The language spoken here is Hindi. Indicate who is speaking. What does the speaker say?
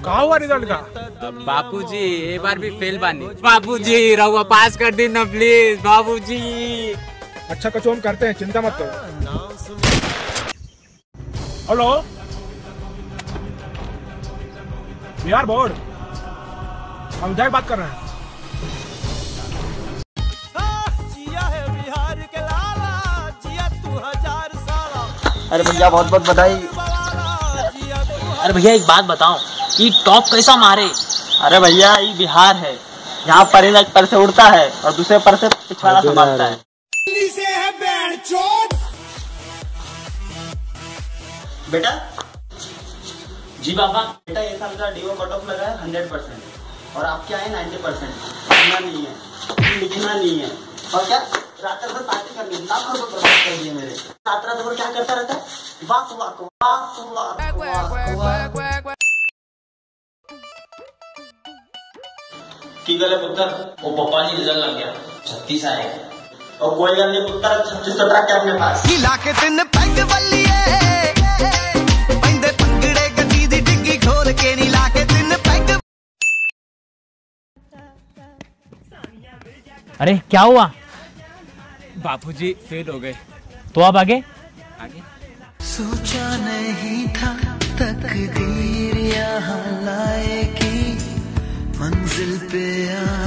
Speaker 1: कहा हुआ रिजल्ट का?
Speaker 2: बापूजी ये बार भी फेल बानी। बापूजी रहुआ पास कर दी ना प्लीज बापूजी।
Speaker 1: अच्छा कचो हम करते हैं, चिंता मत करो। हेलो बिहार बोर्ड, हम विधायक बात कर रहे हैं।
Speaker 3: अरे भैया बहुत बहुत बधाई।
Speaker 4: अरे भैया एक बात बताओ, ये टॉप कैसा मारे?
Speaker 3: अरे भैया ये बिहार है, यहाँ पर एक पर से उड़ता है और दूसरे पर से पिछवाड़ा संभालता है। बेटा
Speaker 4: जी पापा।
Speaker 3: बेटा ये साल का डीओ कट ऑफ लगा है 100% और आपके आए 90%। पढ़ना नहीं है, लिखना नहीं है और क्या रात भर पार्टी करनी है। लाखों रुपए बर्बाद कर दिए मेरे। रात भर क्या करता रहता है? वाक वाक वाक वाक वाक। की गले पुत्र
Speaker 4: वो पापा जी रिजल्ट लग गया 36 आएगा।
Speaker 3: और कोई गल नहीं पुत्र, 36-17 के अपने पास।
Speaker 5: लाके तिन पैग बल्लिए पैंदे पंगड़े गदी दी डिग्गी खोल के नी लाके तिन पैग।
Speaker 4: अरे क्या हुआ?
Speaker 2: बापूजी फेल हो गए।
Speaker 4: तो अब आगे?
Speaker 5: सोचा नहीं था तकदीर यहाँ लाएगी, मंजिल पे